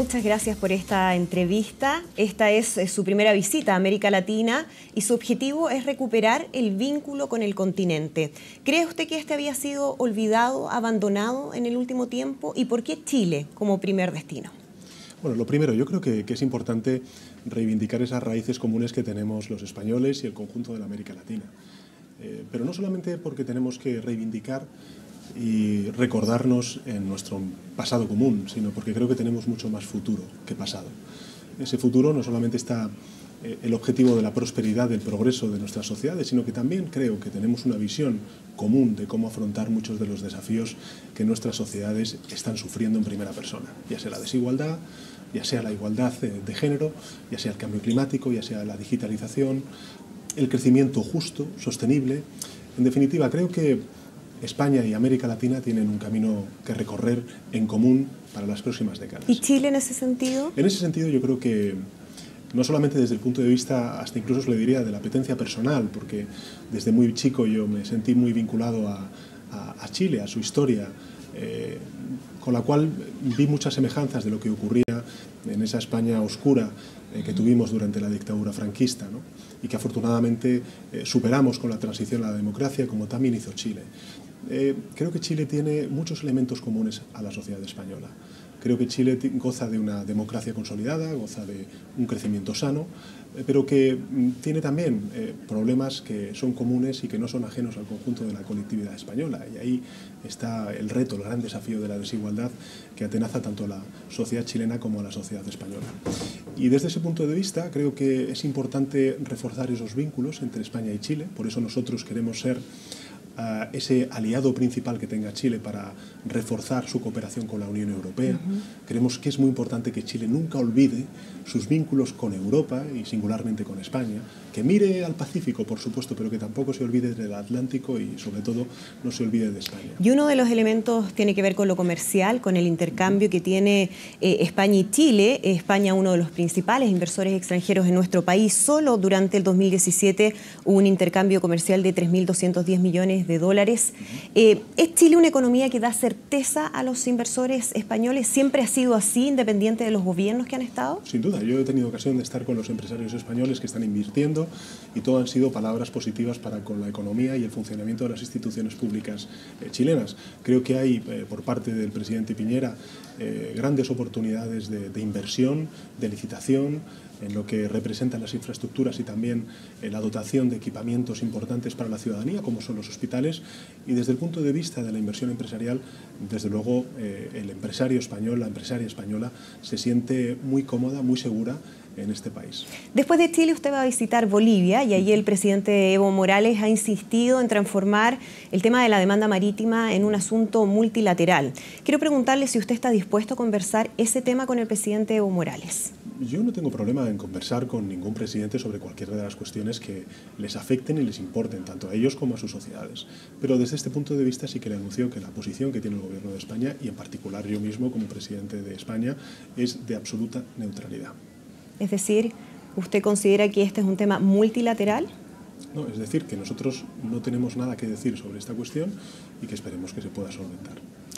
muchas gracias por esta entrevista. Esta es su primera visita a América Latina y su objetivo es recuperar el vínculo con el continente. ¿Cree usted que este había sido olvidado, abandonado en el último tiempo? ¿Y por qué Chile como primer destino? Bueno, lo primero, yo creo que es importante reivindicar esas raíces comunes que tenemos los españoles y el conjunto de la América Latina. Pero no solamente porque tenemos que reivindicar y recordarnos en nuestro pasado común, sino porque creo que tenemos mucho más futuro que pasado. Ese futuro no solamente está el objetivo de la prosperidad, del progreso de nuestras sociedades, sino que también creo que tenemos una visión común de cómo afrontar muchos de los desafíos que nuestras sociedades están sufriendo en primera persona, ya sea la desigualdad, ya sea la igualdad de género, ya sea el cambio climático, ya sea la digitalización, el crecimiento justo, sostenible. En definitiva, creo que España y América Latina tienen un camino que recorrer en común para las próximas décadas. ¿Y Chile en ese sentido? En ese sentido yo creo que no solamente desde el punto de vista, hasta incluso se le diría, de la apetencia personal, porque desde muy chico yo me sentí muy vinculado a Chile, a su historia, con la cual vi muchas semejanzas de lo que ocurría en esa España oscura que tuvimos durante la dictadura franquista, ¿no? Y que afortunadamente superamos con la transición a la democracia, como también hizo Chile. Creo que Chile tiene muchos elementos comunes a la sociedad española. Creo que Chile goza de una democracia consolidada, goza de un crecimiento sano, pero que tiene también problemas que son comunes y que no son ajenos al conjunto de la colectividad española. Y ahí está el reto, el gran desafío de la desigualdad que atenaza tanto a la sociedad chilena como a la sociedad española. Y desde ese punto de vista creo que es importante reforzar esos vínculos entre España y Chile. Por eso nosotros queremos ser ese aliado principal que tenga Chile para reforzar su cooperación con la Unión Europea. Creemos que es muy importante que Chile nunca olvide sus vínculos con Europa y singularmente con España, que mire al Pacífico, por supuesto, pero que tampoco se olvide del Atlántico y, sobre todo, no se olvide de España. Y uno de los elementos tiene que ver con lo comercial, con el intercambio que tiene España y Chile. España, uno de los principales inversores extranjeros en nuestro país. Solo durante el 2017 hubo un intercambio comercial de 3.210 millones de dólares. ¿Es Chile una economía que da certeza a los inversores españoles? ¿Siempre ha sido así, independiente de los gobiernos que han estado? Sin duda, yo he tenido ocasión de estar con los empresarios españoles que están invirtiendo y todo han sido palabras positivas para con la economía y el funcionamiento de las instituciones públicas chilenas. Creo que hay, por parte del presidente Piñera, grandes oportunidades de inversión, de licitación, en lo que representan las infraestructuras y también la dotación de equipamientos importantes para la ciudadanía, como son los hospitales. Y desde el punto de vista de la inversión empresarial, desde luego el empresario español, la empresaria española, se siente muy cómoda, muy segura en este país. Después de Chile usted va a visitar Bolivia y allí el presidente Evo Morales ha insistido en transformar el tema de la demanda marítima en un asunto multilateral. Quiero preguntarle si usted está dispuesto a conversar ese tema con el presidente Evo Morales. Yo no tengo problema en conversar con ningún presidente sobre cualquiera de las cuestiones que les afecten y les importen, tanto a ellos como a sus sociedades. Pero desde este punto de vista sí que le anuncio que la posición que tiene el Gobierno de España, y en particular yo mismo como presidente de España, es de absoluta neutralidad. Es decir, ¿usted considera que este es un tema multilateral? No, es decir, que nosotros no tenemos nada que decir sobre esta cuestión y que esperemos que se pueda solventar.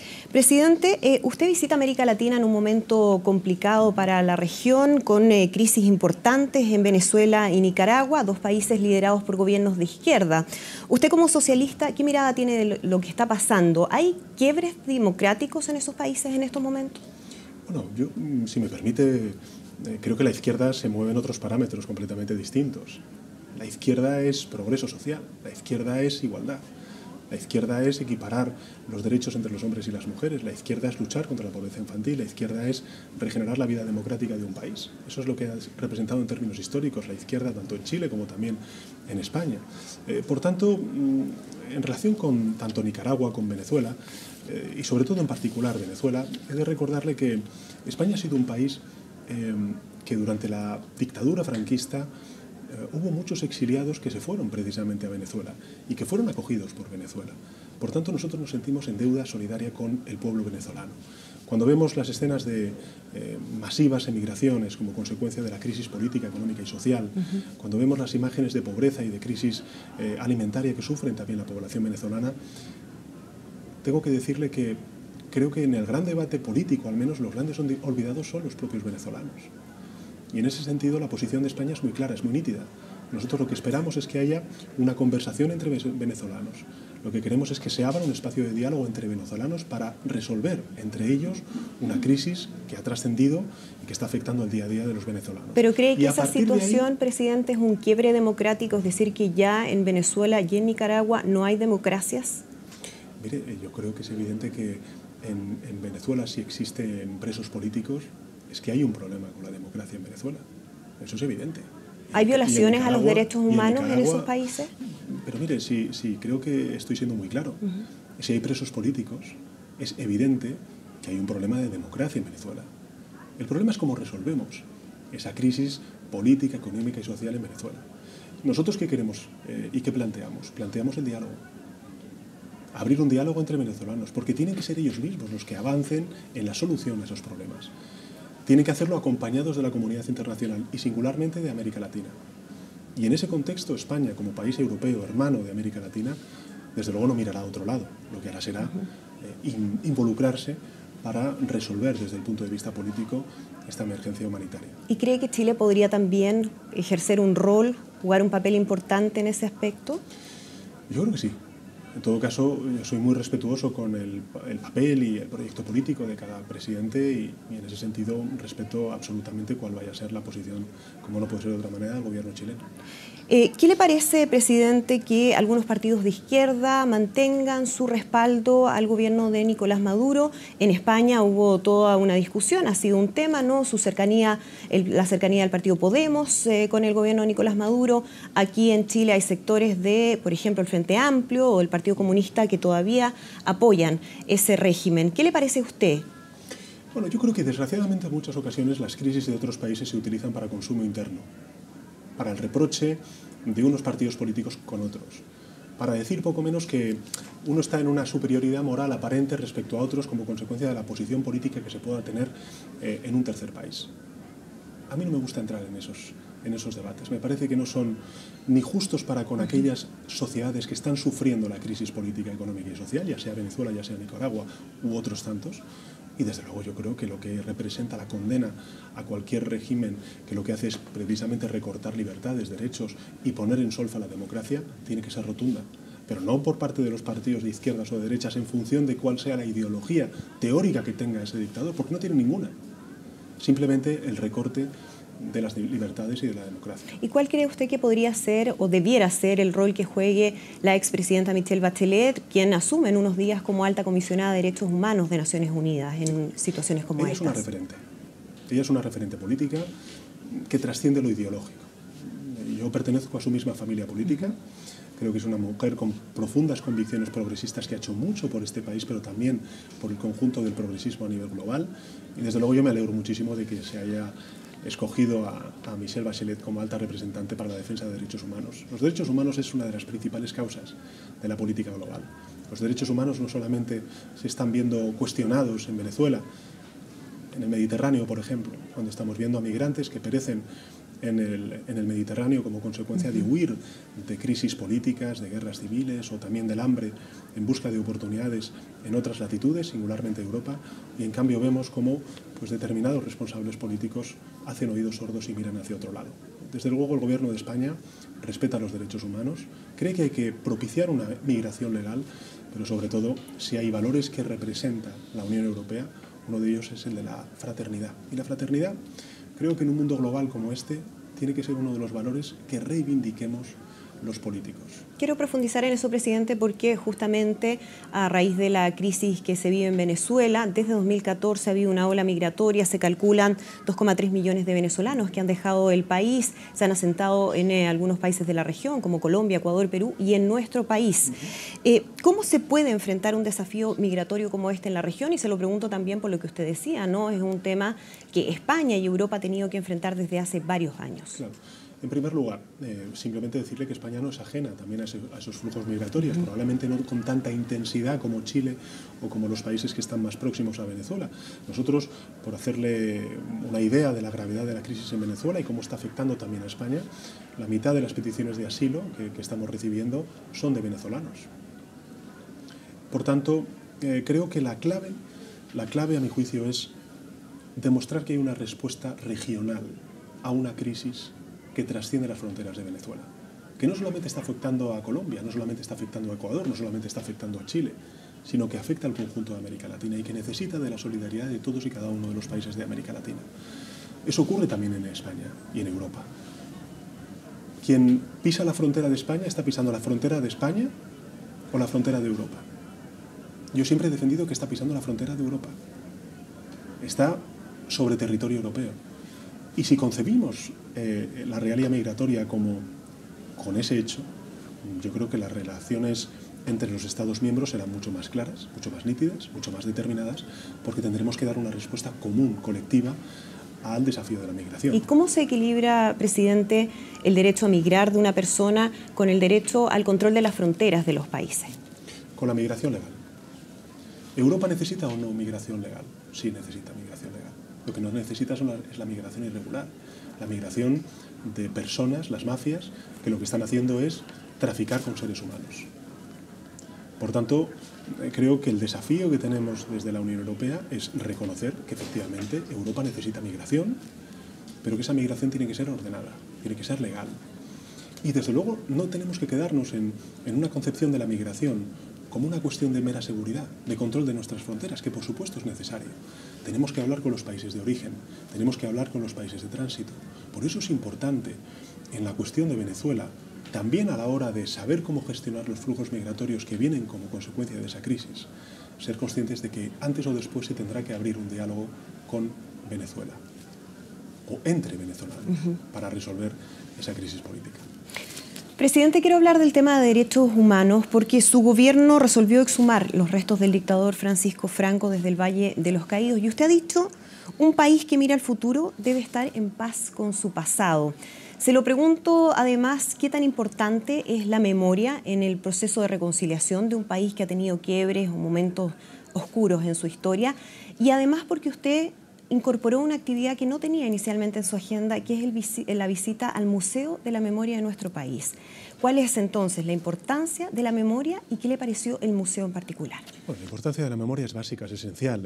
Presidente, usted visita América Latina en un momento complicado para la región, con crisis importantes en Venezuela y Nicaragua, dos países liderados por gobiernos de izquierda. Usted como socialista, ¿qué mirada tiene de lo que está pasando? ¿Hay quiebres democráticos en esos países en estos momentos? Bueno, yo, si me permite, creo que la izquierda se mueve en otros parámetros completamente distintos. La izquierda es progreso social, la izquierda es igualdad. La izquierda es equiparar los derechos entre los hombres y las mujeres, la izquierda es luchar contra la pobreza infantil, la izquierda es regenerar la vida democrática de un país. Eso es lo que ha representado en términos históricos la izquierda tanto en Chile como también en España. Por tanto, en relación con tanto Nicaragua como Venezuela, y sobre todo en particular Venezuela, he de recordarle que España ha sido un país que durante la dictadura franquista hubo muchos exiliados que se fueron precisamente a Venezuela y que fueron acogidos por Venezuela. Por tanto, nosotros nos sentimos en deuda solidaria con el pueblo venezolano. Cuando vemos las escenas de masivas emigraciones como consecuencia de la crisis política, económica y social, cuando vemos las imágenes de pobreza y de crisis alimentaria que sufren también la población venezolana, tengo que decirle que creo que en el gran debate político, al menos los grandes olvidados son los propios venezolanos. Y en ese sentido la posición de España es muy clara, es muy nítida. Nosotros lo que esperamos es que haya una conversación entre venezolanos. Lo que queremos es que se abra un espacio de diálogo entre venezolanos para resolver entre ellos una crisis que ha trascendido y que está afectando al día a día de los venezolanos. ¿Pero cree que esa situación, presidente, es un quiebre democrático? Es decir, que ya en Venezuela y en Nicaragua no hay democracias. Mire, yo creo que es evidente que en Venezuela, si existen presos políticos, es que hay un problema con la democracia en Venezuela. Eso es evidente. ¿Hay violaciones a los derechos humanos en esos países? Pero mire, sí, creo que estoy siendo muy claro. Si hay presos políticos, es evidente que hay un problema de democracia en Venezuela. El problema es cómo resolvemos esa crisis política, económica y social en Venezuela. ¿Nosotros qué queremos y qué planteamos? Planteamos el diálogo. Abrir un diálogo entre venezolanos, porque tienen que ser ellos mismos los que avancen en la solución a esos problemas. Tienen que hacerlo acompañados de la comunidad internacional y singularmente de América Latina. Y en ese contexto, España, como país europeo, hermano de América Latina, desde luego no mirará a otro lado. Lo que hará será involucrarse para resolver desde el punto de vista político esta emergencia humanitaria. ¿Y cree que Chile podría también ejercer un rol, jugar un papel importante en ese aspecto? Yo creo que sí. En todo caso, yo soy muy respetuoso con el papel y el proyecto político de cada presidente y en ese sentido respeto absolutamente cuál vaya a ser la posición, como no puede ser de otra manera, del gobierno chileno. ¿Qué le parece, presidente, que algunos partidos de izquierda mantengan su respaldo al gobierno de Nicolás Maduro? En España hubo toda una discusión, ha sido un tema, ¿no? Su cercanía, la cercanía del partido Podemos con el gobierno de Nicolás Maduro. Aquí en Chile hay sectores de, por ejemplo, el Frente Amplio o el Partido Comunista que todavía apoyan ese régimen. ¿Qué le parece a usted? Bueno, yo creo que desgraciadamente en muchas ocasiones las crisis de otros países se utilizan para consumo interno, para el reproche de unos partidos políticos con otros, para decir poco menos que uno está en una superioridad moral aparente respecto a otros como consecuencia de la posición política que se pueda tener en un tercer país. A mí no me gusta entrar en esos debates. Me parece que no son ni justos para con aquellas sociedades que están sufriendo la crisis política, económica y social, ya sea Venezuela, ya sea Nicaragua u otros tantos. Y desde luego yo creo que lo que representa la condena a cualquier régimen que lo que hace es precisamente recortar libertades, derechos y poner en solfa la democracia, tiene que ser rotunda. Pero no por parte de los partidos de izquierdas o de derechas en función de cuál sea la ideología teórica que tenga ese dictador, porque no tiene ninguna. Simplemente el recorte de las libertades y de la democracia. ¿Y cuál cree usted que podría ser o debiera ser el rol que juegue la expresidenta Michelle Bachelet, quien asume en unos días como alta comisionada de Derechos Humanos de Naciones Unidas en situaciones como estas? Ella es una referente. Ella es una referente política que trasciende lo ideológico. Yo pertenezco a su misma familia política. Creo que es una mujer con profundas convicciones progresistas que ha hecho mucho por este país, pero también por el conjunto del progresismo a nivel global. Y desde luego yo me alegro muchísimo de que se haya escogido a Michelle Bachelet como alta representante para la defensa de derechos humanos. Los derechos humanos es una de las principales causas de la política global. Los derechos humanos no solamente se están viendo cuestionados en Venezuela, en el Mediterráneo, por ejemplo, cuando estamos viendo a migrantes que perecen en el Mediterráneo como consecuencia de huir de crisis políticas, de guerras civiles o también del hambre en busca de oportunidades en otras latitudes, singularmente Europa, y en cambio vemos cómo determinados responsables políticos hacen oídos sordos y miran hacia otro lado. Desde luego el gobierno de España respeta los derechos humanos, cree que hay que propiciar una migración legal, pero sobre todo si hay valores que representa la Unión Europea, uno de ellos es el de la fraternidad. Y la fraternidad, creo que en un mundo global como este, tiene que ser uno de los valores que reivindiquemos los políticos. Quiero profundizar en eso, presidente, porque justamente a raíz de la crisis que se vive en Venezuela, desde 2014 ha habido una ola migratoria, se calculan 2,3 millones de venezolanos que han dejado el país, se han asentado en algunos países de la región, como Colombia, Ecuador, Perú, y en nuestro país. ¿Cómo se puede enfrentar un desafío migratorio como este en la región? Y se lo pregunto también por lo que usted decía, ¿no? Es un tema que España y Europa han tenido que enfrentar desde hace varios años. Claro. En primer lugar, simplemente decirle que España no es ajena también a esos flujos migratorios, probablemente no con tanta intensidad como Chile o como los países que están más próximos a Venezuela. Nosotros, por hacerle una idea de la gravedad de la crisis en Venezuela y cómo está afectando también a España, la mitad de las peticiones de asilo que estamos recibiendo son de venezolanos. Por tanto, creo que la clave La clave, a mi juicio, es demostrar que hay una respuesta regional a una crisis que trasciende las fronteras de Venezuela, que no solamente está afectando a Colombia, no solamente está afectando a Ecuador, no solamente está afectando a Chile, sino que afecta al conjunto de América Latina y que necesita de la solidaridad de todos y cada uno de los países de América Latina. Eso ocurre también en España y en Europa. Quien pisa la frontera de España está pisando la frontera de España o la frontera de Europa. Yo siempre he defendido que está pisando la frontera de Europa. Está sobre territorio europeo. Y si concebimos la realidad migratoria con ese hecho, yo creo que las relaciones entre los Estados miembros serán mucho más claras, mucho más nítidas, mucho más determinadas, porque tendremos que dar una respuesta común, colectiva, al desafío de la migración. ¿Y cómo se equilibra, presidente, el derecho a migrar de una persona con el derecho al control de las fronteras de los países? Con la migración legal. ¿Europa necesita o no migración legal? Sí, necesita migración legal. Lo que no necesita es la migración irregular, la migración de personas, las mafias, que lo que están haciendo es traficar con seres humanos. Por tanto, creo que el desafío que tenemos desde la Unión Europea es reconocer que efectivamente Europa necesita migración, pero que esa migración tiene que ser ordenada, tiene que ser legal. Y desde luego no tenemos que quedarnos en una concepción de la migración como una cuestión de mera seguridad, de control de nuestras fronteras, que por supuesto es necesario. Tenemos que hablar con los países de origen, tenemos que hablar con los países de tránsito. Por eso es importante en la cuestión de Venezuela, también a la hora de saber cómo gestionar los flujos migratorios que vienen como consecuencia de esa crisis, ser conscientes de que antes o después se tendrá que abrir un diálogo con Venezuela o entre venezolanos para resolver esa crisis política. Presidente, quiero hablar del tema de derechos humanos porque su gobierno resolvió exhumar los restos del dictador Francisco Franco desde el Valle de los Caídos. Y usted ha dicho, un país que mira al futuro debe estar en paz con su pasado. Se lo pregunto, además, ¿qué tan importante es la memoria en el proceso de reconciliación de un país que ha tenido quiebres o momentos oscuros en su historia? Y además porque usted incorporó una actividad que no tenía inicialmente en su agenda, que es la visita al Museo de la Memoria de nuestro país. ¿Cuál es entonces la importancia de la memoria y qué le pareció el museo en particular? Bueno, la importancia de la memoria es básica, es esencial.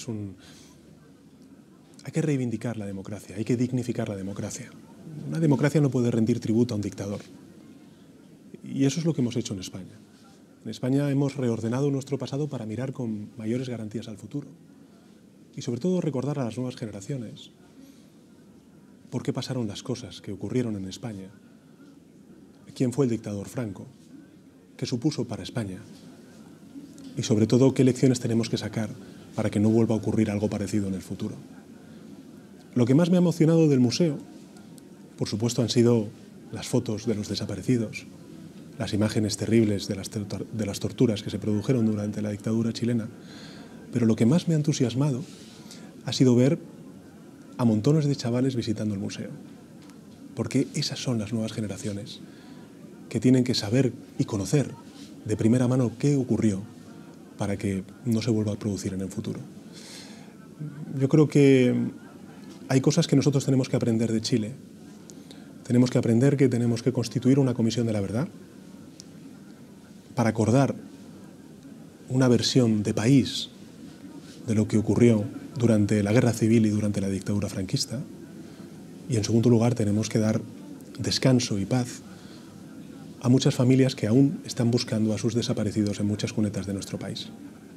Hay que reivindicar la democracia, hay que dignificar la democracia. Una democracia no puede rendir tributo a un dictador. Y eso es lo que hemos hecho en España. En España hemos reordenado nuestro pasado para mirar con mayores garantías al futuro. Y sobre todo recordar a las nuevas generaciones por qué pasaron las cosas que ocurrieron en España, quién fue el dictador Franco, qué supuso para España y sobre todo qué lecciones tenemos que sacar para que no vuelva a ocurrir algo parecido en el futuro. Lo que más me ha emocionado del museo, por supuesto, han sido las fotos de los desaparecidos, las imágenes terribles de las torturas que se produjeron durante la dictadura chilena, pero lo que más me ha entusiasmado ha sido ver a montones de chavales visitando el museo, porque esas son las nuevas generaciones que tienen que saber y conocer de primera mano qué ocurrió para que no se vuelva a producir en el futuro. Yo creo que hay cosas que nosotros tenemos que aprender de Chile. Tenemos que aprender que tenemos que constituir una comisión de la verdad para acordar una versión de país de lo que ocurrió durante la guerra civil y durante la dictadura franquista. Y en segundo lugar tenemos que dar descanso y paz a muchas familias que aún están buscando a sus desaparecidos en muchas cunetas de nuestro país.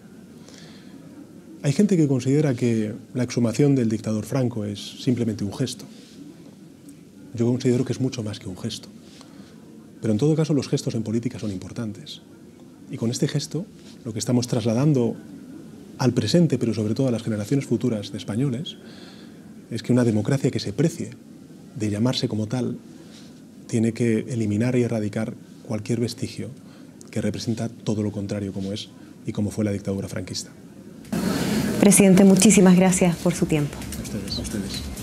Hay gente que considera que la exhumación del dictador Franco es simplemente un gesto. Yo considero que es mucho más que un gesto. Pero en todo caso los gestos en política son importantes. Y con este gesto lo que estamos trasladando al presente, pero sobre todo a las generaciones futuras de españoles, es que una democracia que se precie de llamarse como tal tiene que eliminar y erradicar cualquier vestigio que representa todo lo contrario como es y como fue la dictadura franquista. Presidente, muchísimas gracias por su tiempo. A ustedes.